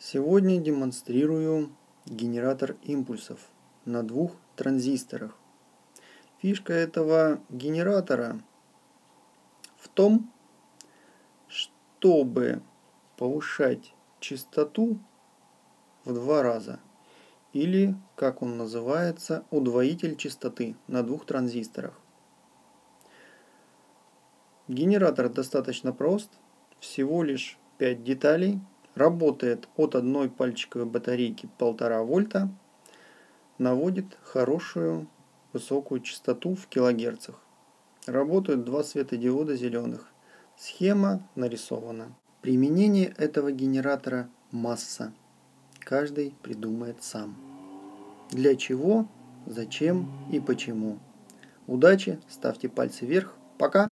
Сегодня демонстрирую генератор импульсов на двух транзисторах. Фишка этого генератора в том, чтобы повышать частоту в 2 раза. Или, как он называется, удвоитель частоты на двух транзисторах. Генератор достаточно прост, всего лишь 5 деталей. Работает от одной пальчиковой батарейки 1,5 вольта. Наводит хорошую высокую частоту в килогерцах. Работают 2 светодиода зеленых. Схема нарисована. Применение этого генератора масса. Каждый придумает сам. Для чего, зачем и почему. Удачи, ставьте пальцы вверх. Пока!